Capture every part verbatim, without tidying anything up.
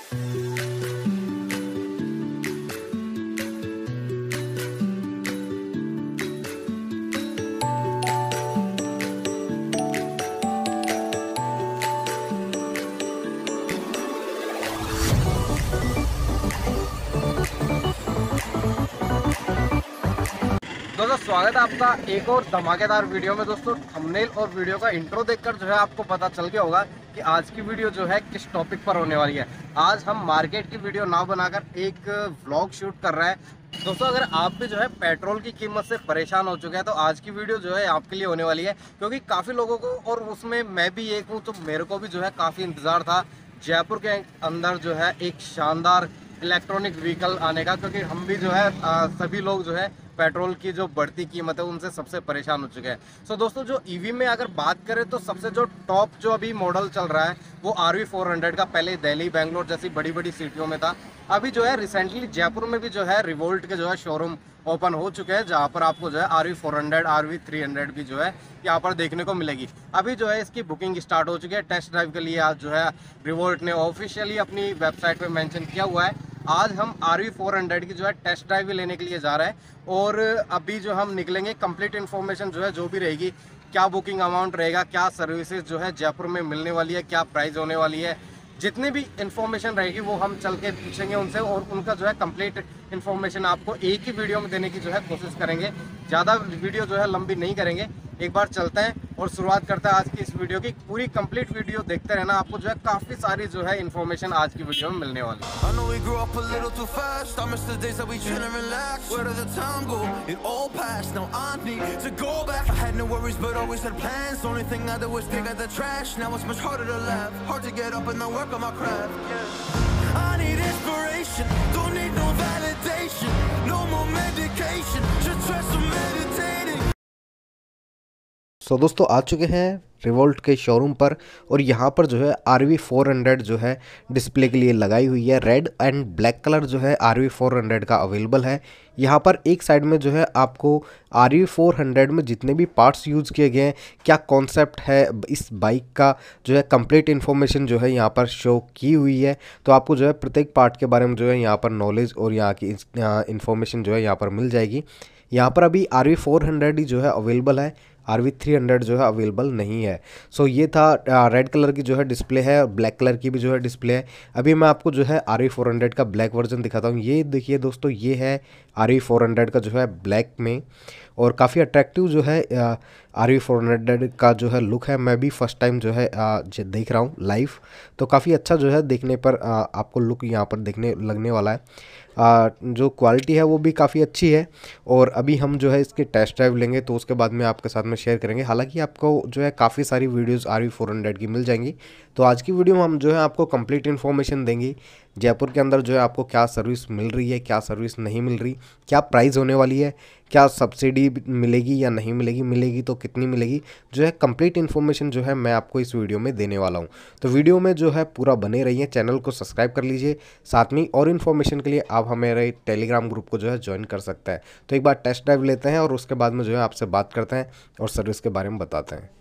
दोस्तों स्वागत है आपका एक और धमाकेदार वीडियो में। दोस्तों थंबनेल और वीडियो का इंट्रो देखकर जो है आपको पता चल गया होगा कि आज की वीडियो जो है किस टॉपिक पर होने वाली है। आज हम मार्केट की वीडियो ना बनाकर एक व्लॉग शूट कर रहे हैं। दोस्तों अगर आप भी जो है पेट्रोल की कीमत से परेशान हो चुके हैं तो आज की वीडियो जो है आपके लिए होने वाली है, क्योंकि काफ़ी लोगों को, और उसमें मैं भी एक हूँ, तो मेरे को भी जो है काफ़ी इंतज़ार था जयपुर के अंदर जो है एक शानदार इलेक्ट्रॉनिक व्हीकल आने का, क्योंकि हम भी जो है आ, सभी लोग जो है पेट्रोल की जो बढ़ती कीमत है उनसे सबसे परेशान हो चुके हैं। सो so, दोस्तों जो ईवी में अगर बात करें तो सबसे जो टॉप जो अभी मॉडल चल रहा है वो आर वी फोर हंड्रेड का। पहले दिल्ली, बेंगलोर जैसी बड़ी बड़ी सिटियों में था। अभी जो है रिसेंटली जयपुर में भी जो है रिवोल्ट के जो है शोरूम ओपन हो चुके हैं, जहाँ पर आपको जो है R V four hundred, R V three hundred भी जो है यहाँ पर देखने को मिलेगी। अभी जो है इसकी बुकिंग स्टार्ट हो चुकी है। टेस्ट ड्राइव के लिए आज जो है रिवोल्ट ने ऑफिशियली अपनी वेबसाइट पे मेंशन किया हुआ है। आज हम आर वी फोर हंड्रेड की जो है टेस्ट ड्राइव भी लेने के लिए जा रहे हैं, और अभी जो हम निकलेंगे कंप्लीट इन्फॉर्मेशन जो है जो भी रहेगी, क्या बुकिंग अमाउंट रहेगा, क्या सर्विसेज जो है जयपुर में मिलने वाली है, क्या प्राइस होने वाली है, जितनी भी इन्फॉर्मेशन रहेगी वो हम चल के पूछेंगे उनसे, और उनका जो है कंप्लीट इन्फॉर्मेशन आपको एक ही वीडियो में देने की जो है कोशिश करेंगे। ज़्यादा वीडियो जो है लंबी नहीं करेंगे। एक बार चलते हैं और शुरुआत करते हैं आज की इस वीडियो की। पूरी कंप्लीट वीडियो देखते रहना, आपको जो है काफ़ी सारी जो है इन्फॉर्मेशन आज की वीडियो में मिलने वाली है। सो so, दोस्तों आ चुके हैं रिवोल्ट के शोरूम पर, और यहाँ पर जो है आर वी फोर हंड्रेड जो है डिस्प्ले के लिए लगाई हुई है। रेड एंड ब्लैक कलर जो है आर वी फोर हंड्रेड का अवेलेबल है। यहाँ पर एक साइड में जो है आपको आर वी फोर हंड्रेड में जितने भी पार्ट्स यूज़ किए गए हैं, क्या कॉन्सेप्ट है इस बाइक का, जो है कंप्लीट इन्फॉर्मेशन जो है यहाँ पर शो की हुई है। तो आपको जो है प्रत्येक पार्ट के बारे में जो है यहाँ पर नॉलेज और यहाँ की इन्फॉर्मेशन जो है यहाँ पर मिल जाएगी। यहाँ पर अभी आर वी फोर हंड्रेड ही जो है अवेलेबल है, आर वी थ्री हंड्रेड जो है अवेलेबल नहीं है। सो so, ये था रेड कलर की जो है डिस्प्ले है, और ब्लैक कलर की भी जो है डिस्प्ले है। अभी मैं आपको जो है आर वी फोर हंड्रेड का ब्लैक वर्जन दिखाता हूँ। ये देखिए दोस्तों, ये है आर वी फोर हंड्रेड का जो है ब्लैक में, और काफ़ी अट्रैक्टिव जो है आर वी फोर हंड्रेड का जो है लुक है। मैं भी फर्स्ट टाइम जो है आ, देख रहा हूँ लाइव, तो काफ़ी अच्छा जो है देखने पर आ, आपको लुक यहाँ पर देखने लगने वाला है। आ, जो क्वालिटी है वो भी काफ़ी अच्छी है, और अभी हम जो है इसके टेस्ट ड्राइव लेंगे तो उसके बाद में आपके साथ में शेयर करेंगे। हालांकि आपको जो है काफ़ी सारी videos R V four hundred की मिल जाएंगी। तो आज की वीडियो में हम जो है आपको कंप्लीट इन्फॉर्मेशन देंगे, जयपुर के अंदर जो है आपको क्या सर्विस मिल रही है, क्या सर्विस नहीं मिल रही, क्या प्राइस होने वाली है, क्या सब्सिडी मिलेगी या नहीं मिलेगी, मिलेगी तो कितनी मिलेगी, जो है कंप्लीट इन्फॉर्मेशन जो है मैं आपको इस वीडियो में देने वाला हूं। तो वीडियो में जो है पूरा बने रहिए, चैनल को सब्सक्राइब कर लीजिए। साथ में और इन्फॉर्मेशन के लिए आप हमारे टेलीग्राम ग्रुप को जो है ज्वाइन कर सकते हैं। तो एक बार टेस्ट ड्राइव लेते हैं और उसके बाद में जो है आपसे बात करते हैं और सर्विस के बारे में बताते हैं।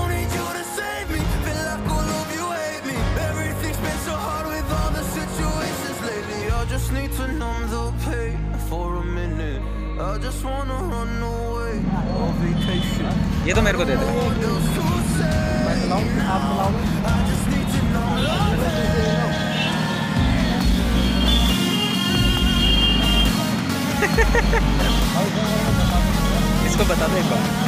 ये तो मेरे को दे दे। मैं चलाऊँ, आप चलाओगे? इसको बता दो एक बार।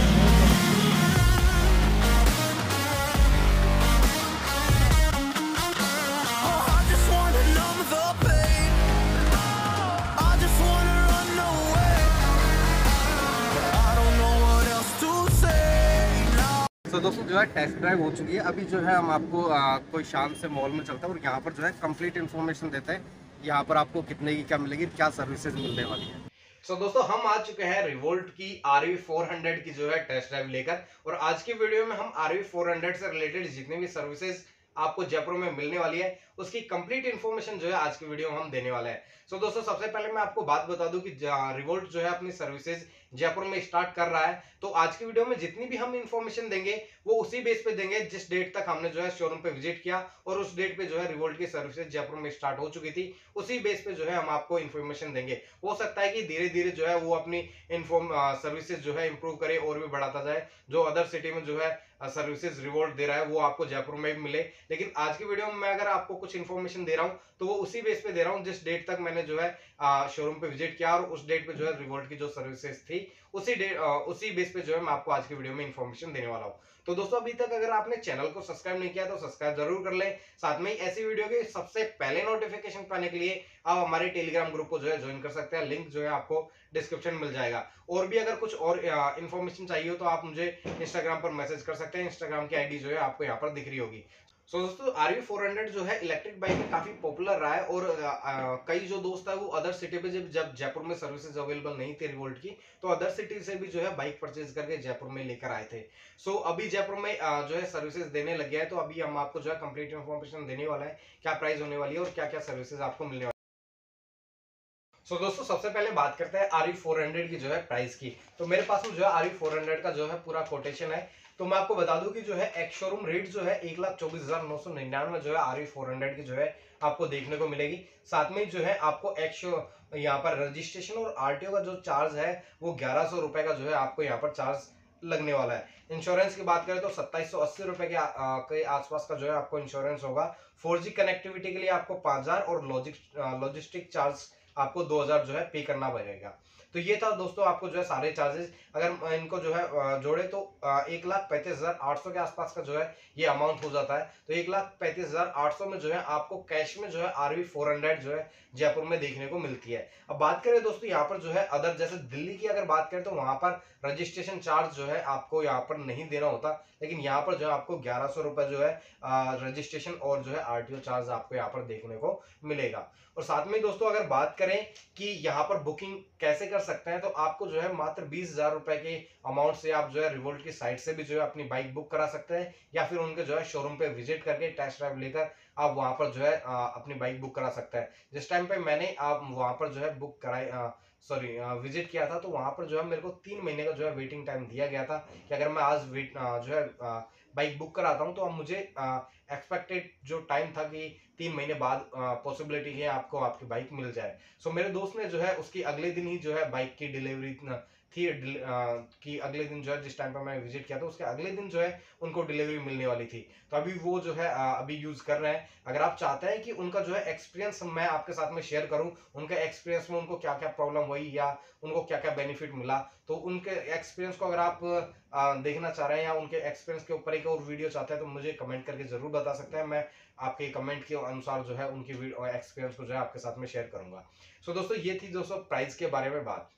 तो दोस्तों जो है टेस्ट ड्राइव हो चुकी है। अभी जो है हम आपको आ, कोई शाम से मॉल में चलते हैं और यहाँ पर जो है कंप्लीट इन्फॉर्मेशन देते हैं, यहाँ पर आपको कितने की क्या मिलेगी, क्या सर्विसेज मिलने वाली है। सो so, दोस्तों हम आ चुके हैं रिवोल्ट की आर वी फोर हंड्रेड की जो है टेस्ट ड्राइव लेकर, और आज की वीडियो में हम आर वी फोर हंड्रेड से रिलेटेड जितने भी सर्विसेज आपको जयपुर में मिलने वाली है उसकी कंप्लीट इन्फॉर्मेशन जो है आज की वीडियो में हम देने वाले हैं। सो so, दोस्तों सबसे पहले मैं आपको बात बता दूं कि रिवोल्ट जो है अपनी सर्विसेज जयपुर में स्टार्ट कर रहा है। तो आज की वीडियो में जितनी भी हम इन्फॉर्मेशन देंगे वो उसी बेस पे देंगे जिस डेट तक हमने जो है शोरूम पे विजिट किया और उस डेट पे जो है रिवोल्ट की सर्विसेज जयपुर में स्टार्ट हो चुकी थी, उसी बेस पे जो है हम आपको इन्फॉर्मेशन देंगे। हो सकता है कि धीरे धीरे जो है वो अपनी इन्फॉर्म सर्विसेज जो है इंप्रूव करे और भी बढ़ाता जाए। जो अदर सिटी में जो है सर्विसेज रिवोल्ट दे रहा है वो आपको जयपुर में भी मिले, लेकिन आज की वीडियो में मैं अगर आपको कुछ इन्फॉर्मेशन दे रहा हूं तो वो उसी बेस पे दे रहा हूं जिस डेट तक मैंने जो है शोरूम पे विजिट किया और उस डेट पे जो है रिवोल्ट की जो सर्विसेज थी उसी डेट उसी बेस पे जो है मैं आपको आज की वीडियो में इन्फॉर्मेशन देने वाला हूं। तो दोस्तों अभी तक अगर आपने चैनल को सब्सक्राइब नहीं किया तो सब्सक्राइब जरूर कर लें। साथ में ही ऐसी वीडियो के सबसे पहले नोटिफिकेशन पाने के लिए आप हमारे टेलीग्राम ग्रुप को जो है ज्वाइन कर सकते हैं, लिंक जो है आपको डिस्क्रिप्शन मिल जाएगा। और भी अगर कुछ और इन्फॉर्मेशन चाहिए हो तो आप मुझे इंस्टाग्राम पर मैसेज कर सकते हैं, इंस्टाग्राम की आईडी जो है आपको यहाँ पर दिख रही होगी। सो so, दोस्तों आरवी फोर हंड्रेड जो है इलेक्ट्रिक बाइक में काफी पॉपुलर रहा है और आ, आ, कई जो दोस्त है वो अदर सिटी पे जब जब जयपुर में सर्विसेज अवेलेबल नहीं थे रिवोल्ट की तो अदर सिटी से भी जो है बाइक परचेज करके जयपुर में लेकर आए थे। सो so, अभी जयपुर में आ, जो है सर्विसेज देने लग गया है, तो अभी हम आपको जो है कंप्लीट इन्फॉर्मेशन देने वाला है, क्या प्राइस होने वाली है और क्या क्या सर्विसेज आपको मिलने वाली है। सो so, दोस्तों सबसे पहले बात करते हैं आरवी फोर हंड्रेड की जो है प्राइस की। तो मेरे पास में जो है आरवी फोर हंड्रेड का जो है पूरा कोटेशन है। तो मैं आपको बता दूं कि जो है एक्स शोरूम रेट जो है एक लाख चौबीस हजार नौ सौ निन्यानवे जो है आरवी फोर हंड्रेड की जो है आपको देखने को मिलेगी। साथ में जो है आपको एक्स यहाँ पर रजिस्ट्रेशन और आरटीओ का जो चार्ज है वो ग्यारह सौ रुपए का जो है आपको यहाँ पर चार्ज लगने वाला है। इंश्योरेंस की बात करें तो सत्ताईस सौ अस्सी रुपए के, के आसपास का जो है आपको इंश्योरेंस होगा। फोर जी कनेक्टिविटी के लिए आपको पांच हजार और लॉजिक लॉजिस्टिक चार्ज आपको दो हजार जो है पे करना पड़ेगा। तो ये था दोस्तों आपको जो है सारे चार्जेस, अगर इनको जो है जोड़े तो एक लाख पैंतीस हजार आठ सौ के आसपास का जो है ये अमाउंट हो जाता है। तो एक लाख पैंतीस हजार आठ सौ में जो है आपको कैश में जो है आरवी फोर हंड्रेड जो है जयपुर में देखने को मिलती है। अब बात करें दोस्तों यहाँ पर जो है अदर जैसे दिल्ली की अगर बात करें तो वहां पर रजिस्ट्रेशन चार्ज जो है आपको यहाँ पर नहीं देना होता, लेकिन यहाँ पर जो है आपको ग्यारह सौ रुपए जो है रजिस्ट्रेशन और जो है आरटीओ चार्ज आपको यहाँ पर देखने को मिलेगा। और साथ में दोस्तों अगर बात करें कि यहाँ पर बुकिंग कैसे कर सकते हैं तो आपको जो है मात्र बीस हजार रुपए के अमाउंट से आप जो है रिवोल्ट की साइट से भी जो है अपनी बाइक बुक करा सकते हैं, या फिर उनके जो है शोरूम पे विजिट करके टेस्ट ड्राइव लेकर आप वहां पर जो है अपनी बाइक बुक करा सकते हैं। जिस टाइम पे मैंने आप वहां पर जो है बुक कराई सॉरी विजिट किया था तो वहां पर जो है मेरे को तीन महीने का जो है वेटिंग टाइम दिया गया था कि अगर मैं आज वेट जो है बाइक बुक कराता हूं तो अब मुझे एक्सपेक्टेड जो टाइम था कि तीन महीने बाद पॉसिबिलिटी है आपको आपकी बाइक मिल जाए। सो so, मेरे दोस्त ने जो है उसकी अगले दिन ही जो है बाइक की डिलीवरी थी कि अगले दिन जो है जिस टाइम पर मैं विजिट किया था उसके अगले दिन जो है उनको डिलीवरी मिलने वाली थी। तो अभी वो जो है अभी यूज कर रहे हैं। अगर आप चाहते हैं कि उनका जो है एक्सपीरियंस मैं आपके साथ में शेयर करूं, उनके एक्सपीरियंस में उनको क्या क्या प्रॉब्लम हुई या उनको क्या क्या बेनिफिट मिला, तो उनके एक्सपीरियंस को अगर आप देखना चाह रहे हैं या उनके एक्सपीरियंस के ऊपर एक और वीडियो चाहते हैं तो मुझे कमेंट करके जरूर बता सकते हैं। मैं आपके कमेंट के अनुसार जो है उनकी एक्सपीरियंस को जो है आपके साथ में शेयर करूंगा। सो दोस्तों ये थी दोस्तों प्राइस के बारे में बात।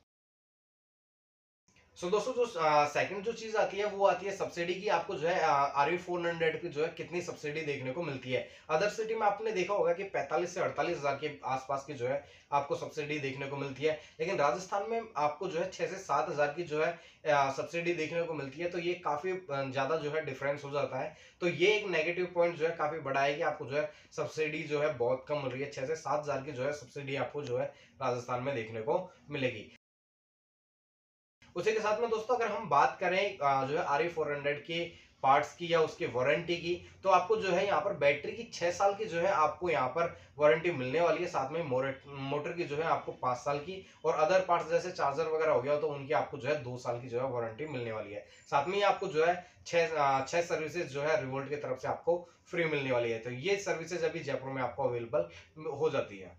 सो so, दोस्तों जो सेकंड जो चीज आती है वो आती है सब्सिडी की। आपको जो है आरवी फोर हंड्रेड की जो है कितनी सब्सिडी देखने को मिलती है। अदर सिटी में आपने देखा होगा कि पैंतालीस से अड़तालीस हजार के आसपास की जो है आपको सब्सिडी देखने को मिलती है, लेकिन राजस्थान में आपको जो है छह से सात हजार की जो है सब्सिडी देखने को मिलती है। तो ये काफी ज्यादा जो है डिफरेंस हो जाता है। तो ये एक नेगेटिव पॉइंट जो है काफी बड़ा है कि आपको जो है सब्सिडी जो है बहुत कम मिल रही है। छह से सात हजार की जो है सब्सिडी आपको जो है राजस्थान में देखने को मिलेगी। उसी के साथ में दोस्तों अगर हम बात करें जो है आरवी फोर हंड्रेड के पार्ट्स की या उसकी वारंटी की, तो आपको जो है यहाँ पर बैटरी की छह साल की जो है आपको यहाँ पर वारंटी मिलने वाली है। साथ में मोटर की जो है आपको पांच साल की, और अदर पार्ट्स जैसे चार्जर वगैरह हो गया तो उनकी आपको जो है दो साल की जो है वारंटी मिलने वाली है। साथ में आपको जो है छह छह सर्विसेज जो है रिवोल्ट की तरफ से आपको फ्री मिलने वाली है। तो ये सर्विसेज अभी जयपुर में आपको अवेलेबल हो जाती है।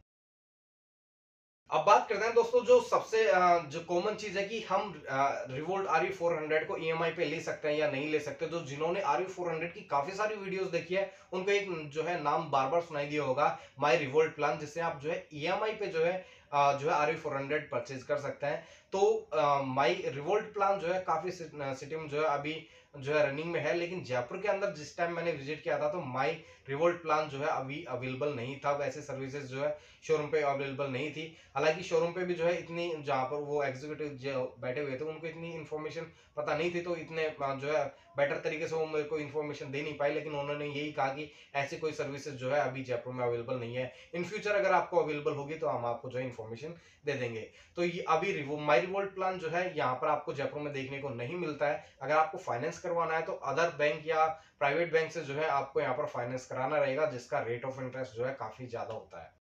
अब बात करते हैं दोस्तों जो सबसे जो कॉमन चीज है कि हम रिवोल्ट आरवी फोर हंड्रेड को ईएमआई पे ले सकते हैं या नहीं ले सकते। तो जिन्होंने आरवी फोर हंड्रेड की काफी सारी वीडियोस देखी है उनको एक जो है नाम बार बार सुनाई दिया होगा, माई रिवोल्ट प्लान, जिससे आप जो है ईएमआई पे जो है जो है आरवी फोर हंड्रेड परचेज कर सकते हैं। तो माई रिवोल्ट प्लान जो है काफी सिटी में जो है अभी जो है रनिंग में है, लेकिन जयपुर के अंदर जिस टाइम मैंने विजिट किया था तो माई रिवोल्ट प्लान जो है अभी अवेलेबल नहीं था। वैसे सर्विसेज जो है शोरूम पे अवेलेबल नहीं थी। हालांकि शोरूम पे भी जो है इतनी जहाँ पर वो एग्जीक्यूटिव जो बैठे हुए थे उनको इतनी इन्फॉर्मेशन पता नहीं थी, तो इतने जो है बेटर तरीके से वो मेरे को इन्फॉर्मेशन दे नहीं पाए, लेकिन उन्होंने यही कहा कि ऐसी कोई सर्विसेज जो है अभी जयपुर में अवेलेबल नहीं है, इन फ्यूचर अगर आपको अवेलेबल होगी तो हम आपको जो है इन्फॉर्मेशन दे देंगे। तो ये अभी रिवो माई रिवोल्ट प्लान जो है यहाँ पर आपको जयपुर में देखने को नहीं मिलता है। अगर आपको फाइनेंस करवाना है तो अदर बैंक या प्राइवेट बैंक से जो है आपको यहाँ पर फाइनेंस कराना रहेगा, जिसका रेट ऑफ इंटरेस्ट जो है काफी ज्यादा होता है।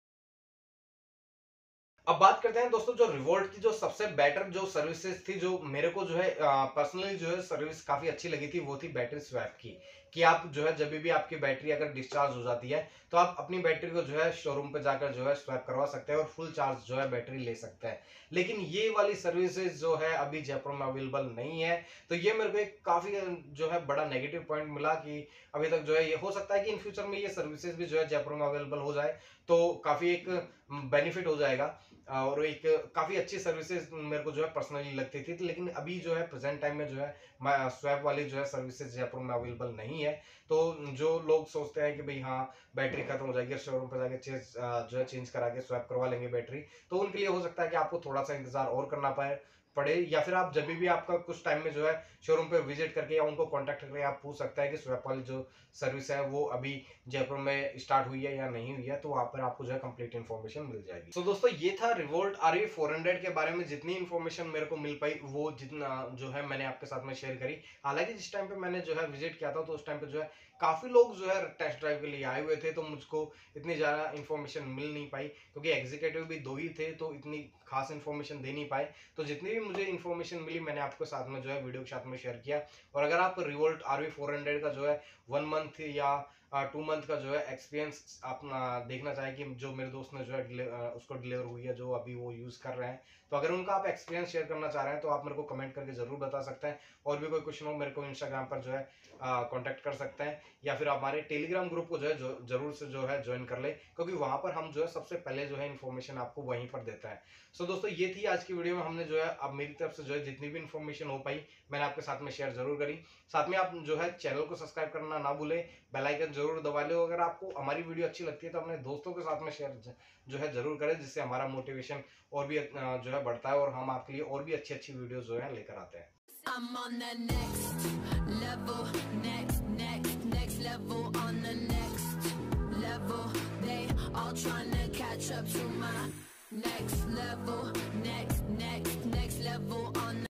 अब बात करते हैं दोस्तों, जो रिवोल्ट की जो सबसे बेटर जो सर्विसेज थी, जो मेरे को जो है पर्सनली जो है सर्विस काफी अच्छी लगी थी, वो थी बैटरी स्वैप की। कि आप जो है जब भी आपकी बैटरी अगर डिस्चार्ज हो जाती है तो आप अपनी बैटरी को जो है शोरूम पे जाकर जो है स्वैप करवा सकते हैं और फुल चार्ज जो है बैटरी ले सकते हैं। लेकिन ये वाली सर्विसेज जो है अभी जयपुर में अवेलेबल नहीं है, तो ये मेरे को एक काफी जो है बड़ा नेगेटिव पॉइंट मिला कि अभी तक जो है ये हो सकता है कि इन फ्यूचर में ये सर्विसेज भी जो है जयपुर में अवेलेबल हो जाए तो काफी एक बेनिफिट हो जाएगा और एक काफी अच्छी सर्विसेज मेरे को जो है पर्सनली लगती थी। लेकिन अभी जो है प्रेजेंट टाइम में जो है स्वैप वाली जो है सर्विसेज जयपुर में अवेलेबल नहीं है। तो जो लोग सोचते हैं कि भाई हाँ बैटरी खत्म हो जाएगी, शोरूम पर जाके चेंज जो है चेंज करा के स्वैप करवा लेंगे बैटरी, तो उनके लिए हो सकता है कि आपको थोड़ा सा इंतजार और करना पाए पड़े, या फिर आप जब भी आपका कुछ टाइम में जो है शोरूम पे विजिट करके या उनको कांटेक्ट करके आप पूछ सकते हैं कि स्वैप वाली जो सर्विस है वो अभी जयपुर में स्टार्ट हुई है या नहीं हुई है, तो वहां पर आपको जो है कंप्लीट इन्फॉर्मेशन मिल जाएगी। तो so, दोस्तों ये था रिवोल्ट आरवी फोर हंड्रेड के बारे में जितनी इन्फॉर्मेशन मेरे को मिल पाई वो जितना जो है मैंने आपके साथ में शेयर करी। हालांकि जिस टाइम पे मैंने जो है विजिट किया था तो उस टाइम पे जो है काफी लोग जो है टेस्ट ड्राइव के लिए आए हुए थे, तो मुझको इतनी ज्यादा इन्फॉर्मेशन मिल नहीं पाई क्योंकि एग्जीक्यूटिव भी दो ही थे तो इतनी खास इन्फॉर्मेशन दे नहीं पाए। तो जितनी भी मुझे इन्फॉर्मेशन मिली मैंने आपके साथ में जो है वीडियो के साथ में शेयर किया। और अगर आप रिवोल्ट आरवी फोर हंड्रेड का जो है वन मंथ या टू मंथ का जो है एक्सपीरियंस आप देखना चाहें कि जो मेरे दोस्त ने जो है उसको डिलीवर हुई है, जो अभी वो यूज कर रहे हैं, तो अगर उनका आप एक्सपीरियंस शेयर करना चाह रहे हैं तो आप मेरे को कमेंट करके जरूर बता सकते हैं। और भी कोई क्वेश्चन हो मेरे को इंस्टाग्राम पर जो है कांटेक्ट कर सकते हैं, या फिर हमारे टेलीग्राम ग्रुप को जो है जो, जरूर से जो है ज्वाइन कर ले, क्योंकि वहां पर हम जो है सबसे पहले जो है इन्फॉर्मेशन आपको वहीं पर देता है। सो so, दोस्तों ये थी आज की वीडियो में हमने जो है अब मेरी तरफ से जो है जितनी भी इन्फॉर्मेशन हो पाई मैंने आपके साथ में शेयर जरूर करी। साथ में आप जो है चैनल को सब्सक्राइब करना ना भूले, बेल आइकन जरूर दबा लो। अगर आपको हमारी वीडियो अच्छी लगती है तो अपने दोस्तों के साथ में शेयर जो है जरूर करें, जिससे हमारा मोटिवेशन और भी जो है बढ़ता है और हम आपके लिए और भी अच्छी अच्छी वीडियो जो है लेकर आते हैं। I'm on the next level, next, next, next level, on the next level. They all trying to catch up to my next level, next, next, next level on the